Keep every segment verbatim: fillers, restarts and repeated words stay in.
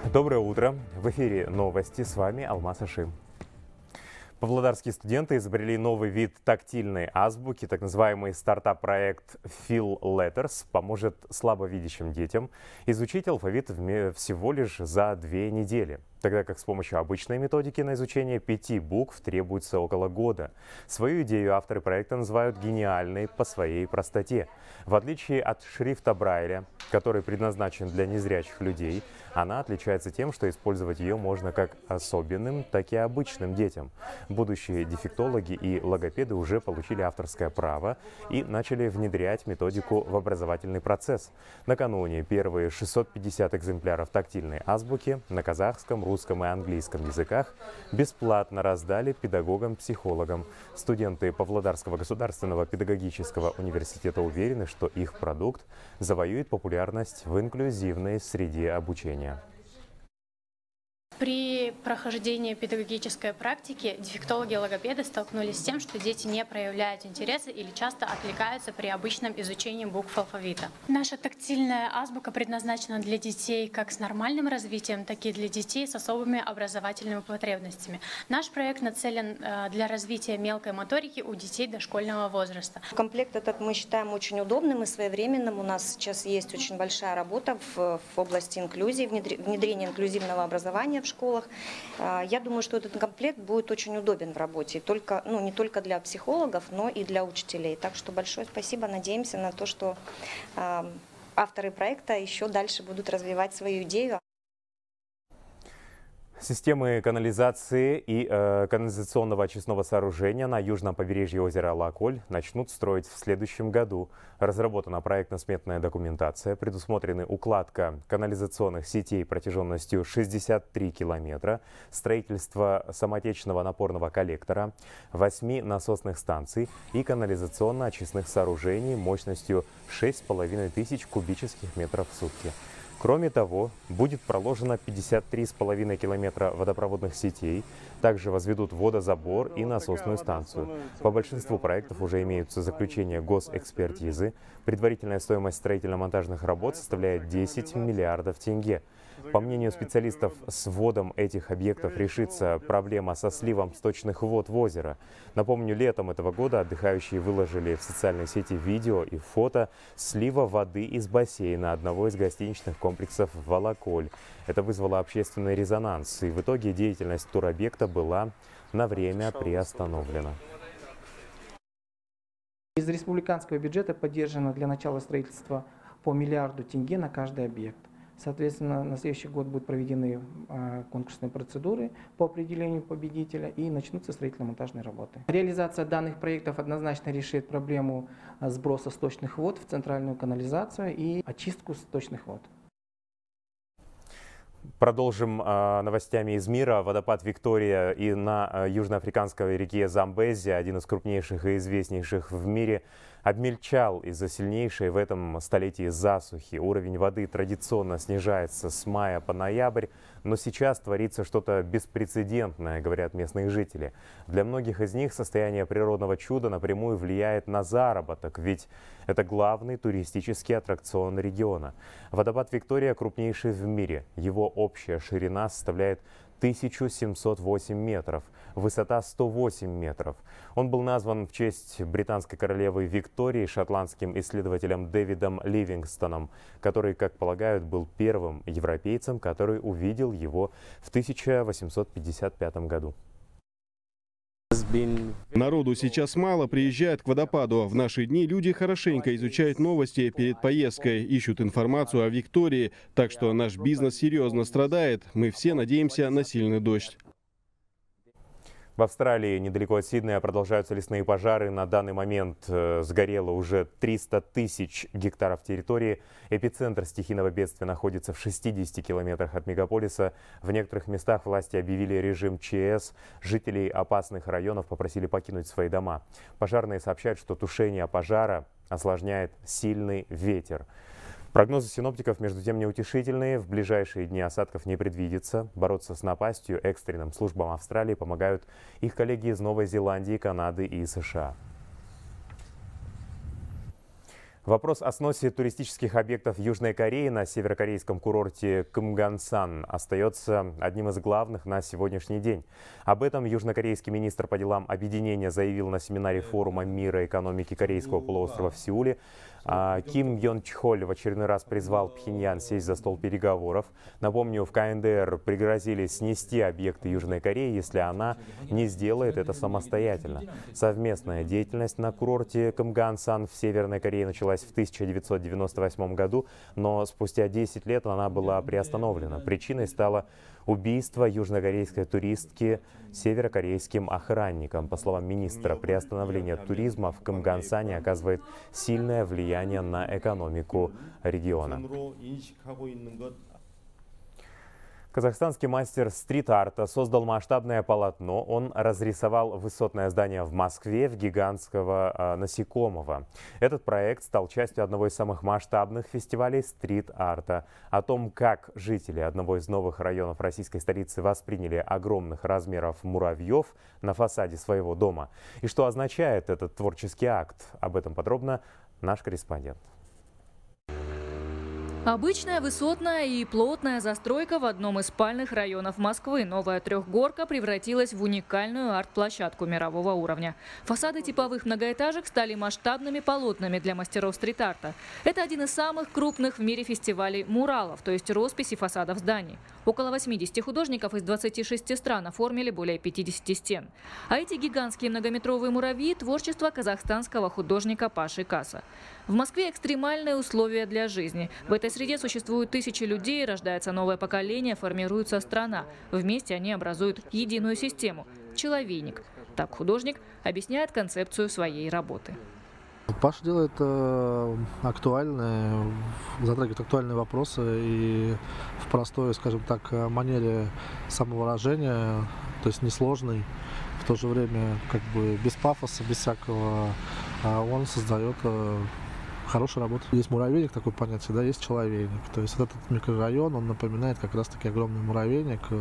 Доброе утро! В эфире новости. С вами Алмаз Ашим. Павлодарские студенты изобрели новый вид тактильной азбуки. Так называемый стартап-проект Feel Letters поможет слабовидящим детям изучить алфавит всего лишь за две недели. Тогда как с помощью обычной методики на изучение пяти букв требуется около года. Свою идею авторы проекта называют гениальной по своей простоте. В отличие от шрифта Брайля, который предназначен для незрячих людей, она отличается тем, что использовать ее можно как особенным, так и обычным детям. Будущие дефектологи и логопеды уже получили авторское право и начали внедрять методику в образовательный процесс. Накануне первые шестьсот пятьдесят экземпляров тактильной азбуки на казахском, русском и английском языках бесплатно раздали педагогам-психологам. Студенты Павлодарского государственного педагогического университета уверены, что их продукт завоюет популярность в инклюзивной среде обучения. При прохождении педагогической практики дефектологи и логопеды столкнулись с тем, что дети не проявляют интереса или часто отвлекаются при обычном изучении букв алфавита. Наша тактильная азбука предназначена для детей как с нормальным развитием, так и для детей с особыми образовательными потребностями. Наш проект нацелен для развития мелкой моторики у детей дошкольного возраста. Комплект этот мы считаем очень удобным и своевременным. У нас сейчас есть очень большая работа в, в области инклюзии, внедрения инклюзивного образования в школах. Я думаю, что этот комплект будет очень удобен в работе, только, ну, не только для психологов, но и для учителей. Так что большое спасибо, надеемся на то, что э, авторы проекта еще дальше будут развивать свою идею. Системы канализации и э, канализационного очистного сооружения на южном побережье озера Лаколь начнут строить в следующем году. Разработана проектно-сметная документация, предусмотрены укладка канализационных сетей протяженностью шестьдесят три километра, строительство самотечного напорного коллектора, восьми насосных станций и канализационно-очистных сооружений мощностью шесть с половиной тысяч кубических метров в сутки. Кроме того, будет проложено пятьдесят три с половиной километра водопроводных сетей, также возведут водозабор и насосную станцию. По большинству проектов уже имеются заключения госэкспертизы. Предварительная стоимость строительно-монтажных работ составляет десять миллиардов тенге. По мнению специалистов, с вводом этих объектов решится проблема со сливом сточных вод в озеро. Напомню, летом этого года отдыхающие выложили в социальные сети видео и фото слива воды из бассейна одного из гостиничных комплексов Волоколь. Это вызвало общественный резонанс, и в итоге деятельность туробъекта была на время приостановлена. Из республиканского бюджета поддержано для начала строительства по миллиарду тенге на каждый объект. Соответственно, на следующий год будут проведены э, конкурсные процедуры по определению победителя и начнутся строительно-монтажные работы. Реализация данных проектов однозначно решит проблему сброса сточных вод в центральную канализацию и очистку сточных вод. Продолжим э, новостями из мира. Водопад Виктория и на э, южноафриканской реке Замбези, один из крупнейших и известнейших в мире, обмельчал из-за сильнейшей в этом столетии засухи. Уровень воды традиционно снижается с мая по ноябрь, но сейчас творится что-то беспрецедентное, говорят местные жители. Для многих из них состояние природного чуда напрямую влияет на заработок, ведь это главный туристический аттракцион региона. Водопад Виктория крупнейший в мире. Его общая ширина составляет тысячу семьсот восемь метров, высота сто восемь метров. Он был назван в честь британской королевы Виктории шотландским исследователем Дэвидом Ливингстоном, который, как полагают, был первым европейцем, который увидел его в тысяча восемьсот пятьдесят пятом году. Народу сейчас мало приезжает к водопаду. В наши дни люди хорошенько изучают новости перед поездкой, ищут информацию о Виктории, так что наш бизнес серьезно страдает. Мы все надеемся на сильный дождь. В Австралии, недалеко от Сиднея, продолжаются лесные пожары. На данный момент э, сгорело уже триста тысяч гектаров территории. Эпицентр стихийного бедствия находится в шестидесяти километрах от мегаполиса. В некоторых местах власти объявили режим ЧС. Жителей опасных районов попросили покинуть свои дома. Пожарные сообщают, что тушение пожара осложняет сильный ветер. Прогнозы синоптиков, между тем, неутешительные. В ближайшие дни осадков не предвидится. Бороться с напастью экстренным службам Австралии помогают их коллеги из Новой Зеландии, Канады и США. Вопрос о сносе туристических объектов Южной Кореи на северокорейском курорте Кымгансан остается одним из главных на сегодняшний день. Об этом южнокорейский министр по делам объединения заявил на семинаре форума мира экономики Корейского полуострова в Сеуле. А Ким Йон Чхоль в очередной раз призвал Пхеньян сесть за стол переговоров. Напомню, в ка эн дэ эр пригрозили снести объекты Южной Кореи, если она не сделает это самостоятельно. Совместная деятельность на курорте Кымгансан в Северной Корее началась в тысяча девятьсот девяносто восьмом году, но спустя десять лет она была приостановлена. Причиной стало убийство южнокорейской туристки северокорейским охранником. По словам министра, приостановление туризма в Кымгансане оказывает сильное влияние на экономику региона. Казахстанский мастер стрит-арта создал масштабное полотно. Он разрисовал высотное здание в Москве в гигантского э, насекомого. Этот проект стал частью одного из самых масштабных фестивалей стрит-арта. О том, как жители одного из новых районов российской столицы восприняли огромных размеров муравьев на фасаде своего дома и что означает этот творческий акт, об этом подробно наш корреспондент. Обычная высотная и плотная застройка в одном из спальных районов Москвы. Новая трехгорка превратилась в уникальную арт-площадку мирового уровня. Фасады типовых многоэтажек стали масштабными полотнами для мастеров стрит-арта. Это один из самых крупных в мире фестивалей муралов, то есть росписи фасадов зданий. Около восьмидесяти художников из двадцати шести стран оформили более пятидесяти стен. А эти гигантские многометровые муравьи – творчество казахстанского художника Паши Каса. В Москве экстремальные условия для жизни. В этой среде существуют тысячи людей, рождается новое поколение, формируется страна. Вместе они образуют единую систему – человейник. Так художник объясняет концепцию своей работы. Паша делает э, актуальные, затрагивает актуальные вопросы и в простой, скажем так, манере самовыражения, то есть несложный, в то же время как бы без пафоса, без всякого, э, он создает э, хорошую работу. Есть муравейник, такое понятие, да, есть человейник. То есть этот микрорайон, он напоминает как раз-таки огромный муравейник, э,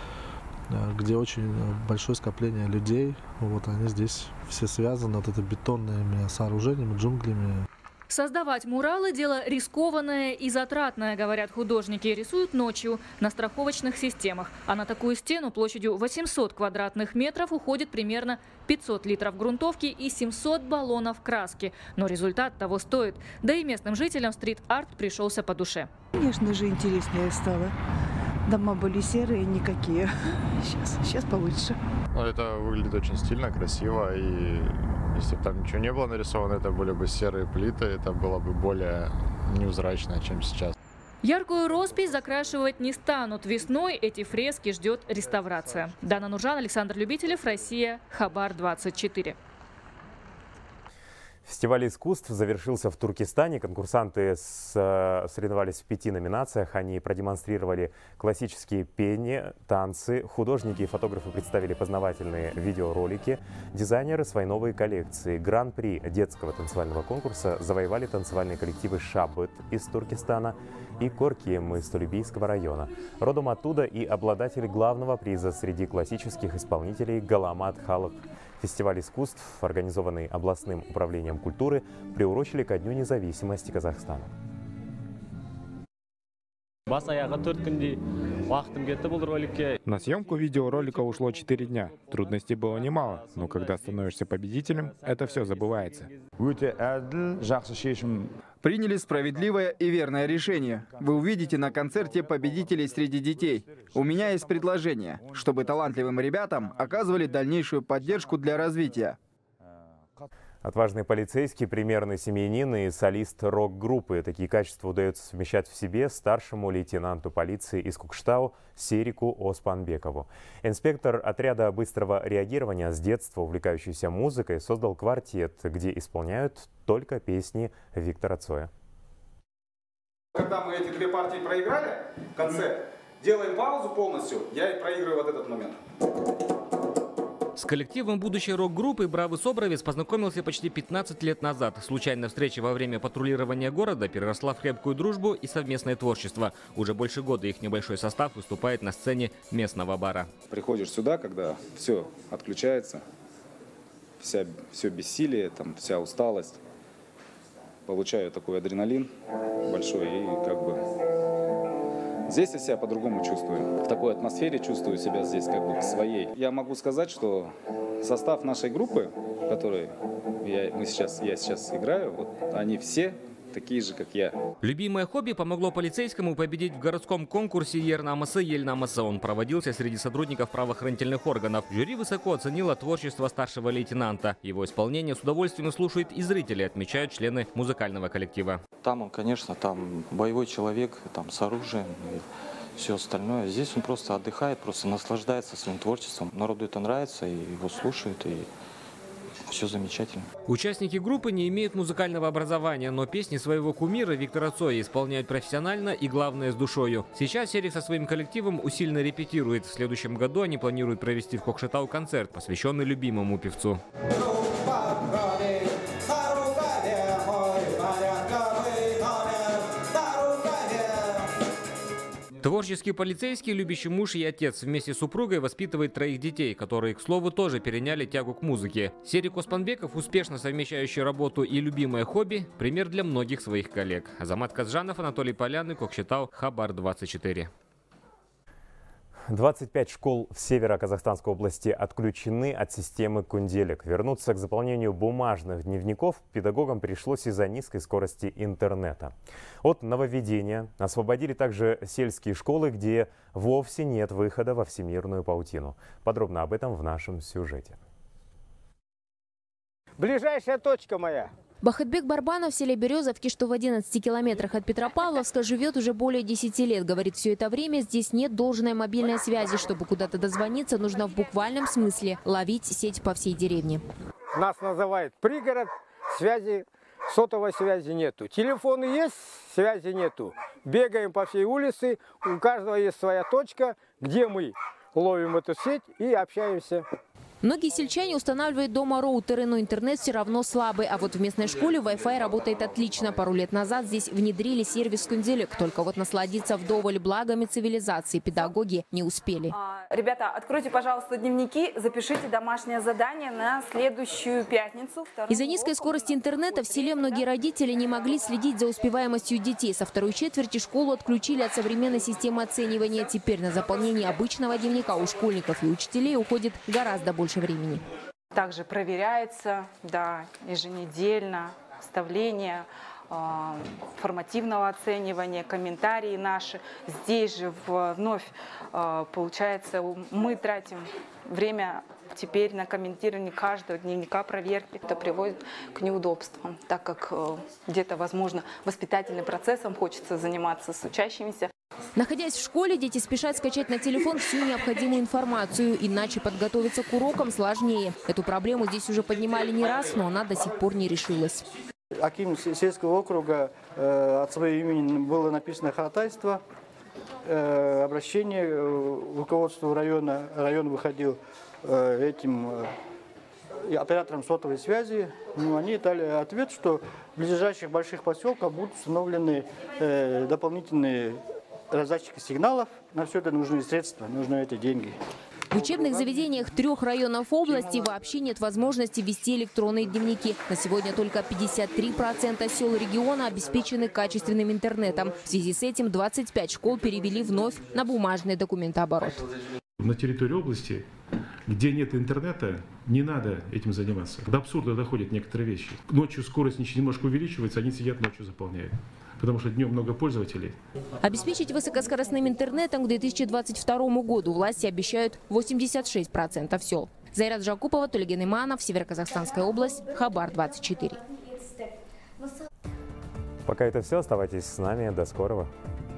где очень большое скопление людей. Вот они здесь все связаны вот это бетонными сооружениями, джунглями. Создавать муралы – дело рискованное и затратное, говорят художники. Рисуют ночью на страховочных системах. А на такую стену площадью восемьсот квадратных метров уходит примерно пятьсот литров грунтовки и семьсот баллонов краски. Но результат того стоит. Да и местным жителям стрит-арт пришелся по душе. Конечно же, интереснее стало. Дома были серые, никакие. Сейчас, сейчас получше. Ну, это выглядит очень стильно, красиво. И если бы там ничего не было нарисовано, это были бы серые плиты. Это было бы более невзрачно, чем сейчас. Яркую роспись закрашивать не станут. Весной эти фрески ждет реставрация. Дана Нуржан, Александр Любителев, Россия, Хабар двадцать четыре. Фестиваль искусств завершился в Туркестане. Конкурсанты соревновались в пяти номинациях. Они продемонстрировали классические пение, танцы. Художники и фотографы представили познавательные видеоролики. Дизайнеры свои новые коллекции. Гран-при детского танцевального конкурса завоевали танцевальные коллективы «Шаббат» из Туркестана и «Коркием» из Толебийского района. Родом оттуда и обладатель главного приза среди классических исполнителей Галамат Халык. Фестиваль искусств, организованный областным управлением культуры, приурочили ко Дню независимости Казахстана. На съемку видеоролика ушло четыре дня. Трудностей было немало, но когда становишься победителем, это все забывается. Приняли справедливое и верное решение. Вы увидите на концерте победителей среди детей. У меня есть предложение, чтобы талантливым ребятам оказывали дальнейшую поддержку для развития. Отважный полицейский, примерный семьянин и солист рок-группы. Такие качества удается совмещать в себе старшему лейтенанту полиции из Кукштау Серику Оспанбекову. Инспектор отряда быстрого реагирования, с детства увлекающийся музыкой, создал квартет, где исполняют только песни Виктора Цоя. Когда мы эти две партии проиграли, в конце делаем паузу полностью, я и проигрываю вот этот момент. С коллективом будущей рок-группы Бравый Собровец познакомился почти пятнадцать лет назад. Случайная встреча во время патрулирования города переросла в крепкую дружбу и совместное творчество. Уже больше года их небольшой состав выступает на сцене местного бара. Приходишь сюда, когда все отключается, вся, все бессилие, там, вся усталость. получаю такой адреналин большой и как бы здесь я себя по-другому чувствую. В такой атмосфере чувствую себя здесь как бы своей. Я могу сказать, что состав нашей группы, в которой я, мы сейчас, я сейчас играю, вот, они все такие же, как я. Любимое хобби помогло полицейскому победить в городском конкурсе «Ернамасы Ельнамасы». Он проводился среди сотрудников правоохранительных органов. Жюри высоко оценило творчество старшего лейтенанта. Его исполнение с удовольствием слушают и зрители, отмечают члены музыкального коллектива. Там он, конечно, там боевой человек, там с оружием и все остальное. Здесь он просто отдыхает, просто наслаждается своим творчеством. Народу это нравится, и его слушают, и все замечательно. Участники группы не имеют музыкального образования, но песни своего кумира Виктора Цоя исполняют профессионально и, главное, с душою. Сейчас Серик со своим коллективом усиленно репетирует. В следующем году они планируют провести в Кокшетау концерт, посвященный любимому певцу. Творческий полицейский, любящий муж и отец, вместе с супругой воспитывает троих детей, которые, к слову, тоже переняли тягу к музыке. Серик Оспанбеков, успешно совмещающий работу и любимое хобби, пример для многих своих коллег. Азамат Казжанов, Анатолий Поляны, Кокшетау, Хабар двадцать четыре. двадцать пять школ в Северо-Казахстанской области отключены от системы Кунделек. Вернуться к заполнению бумажных дневников педагогам пришлось из-за низкой скорости интернета. От нововведения освободили также сельские школы, где вовсе нет выхода во всемирную паутину. Подробно об этом в нашем сюжете. Ближайшая точка моя. Бахытбек Барбанов в селе Березовки, что в одиннадцати километрах от Петропавловска, живет уже более десяти лет. Говорит, все это время здесь нет должной мобильной связи. Чтобы куда-то дозвониться, нужно в буквальном смысле ловить сеть по всей деревне. Нас называют пригород, связи, сотовой связи нету. Телефоны есть, связи нету. Бегаем по всей улице, у каждого есть своя точка, где мы ловим эту сеть и общаемся. Многие сельчане устанавливают дома роутеры, но интернет все равно слабый. А вот в местной школе Wi-Fi работает отлично. Пару лет назад здесь внедрили сервис Кунделек. Только вот насладиться вдоволь благами цивилизации педагоги не успели. Ребята, откройте, пожалуйста, дневники, запишите домашнее задание на следующую пятницу. Из-за низкой скорости интернета в селе многие родители не могли следить за успеваемостью детей. Со второй четверти школу отключили от современной системы оценивания. Теперь на заполнение обычного дневника у школьников и учителей уходит гораздо больше времени. Также проверяется, да, еженедельно вставление э, формативного оценивания, комментарии наши. Здесь же вновь, э, получается, мы тратим время теперь на комментирование каждого дневника проверки. Это приводит к неудобствам, так как э, где-то, возможно, воспитательным процессом хочется заниматься с учащимися. Находясь в школе, дети спешат скачать на телефон всю необходимую информацию, иначе подготовиться к урокам сложнее. Эту проблему здесь уже поднимали не раз, но она до сих пор не решилась. Аким сельского округа э, от своего имени было написано ходатайство, э, обращение к руководству района. Район выходил э, этим э, оператором сотовой связи. Ну, они дали ответ, что в ближайших больших поселках будут установлены э, дополнительные раздатчики сигналов. На все это нужны средства, нужны эти деньги. В учебных заведениях трех районов области вообще нет возможности вести электронные дневники. На сегодня только пятьдесят три процента сел региона обеспечены качественным интернетом. В связи с этим двадцать пять школ перевели вновь на бумажный документооборот. На территории области, где нет интернета, не надо этим заниматься. До абсурда доходят некоторые вещи. Ночью скорость немножко увеличивается, они сидят ночью заполняют. Потому что днем много пользователей. Обеспечить высокоскоростным интернетом к две тысячи двадцать второму году власти обещают восемьдесят шесть процентов сел. Зайрат Жакупова, Тулеген Иманов, Северо-Казахстанская область, Хабар двадцать четыре. Пока это все. Оставайтесь с нами. До скорого.